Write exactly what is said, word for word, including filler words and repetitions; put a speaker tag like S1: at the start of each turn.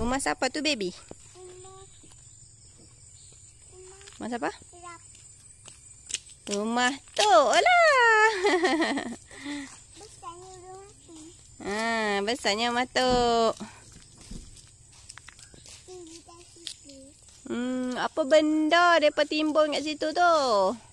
S1: Rumah siapa tu, baby? Rumah siapa? Rumah tu lah. Ha, besarnya rumah tu. Hmm, apa benda depa timbun kat situ tu?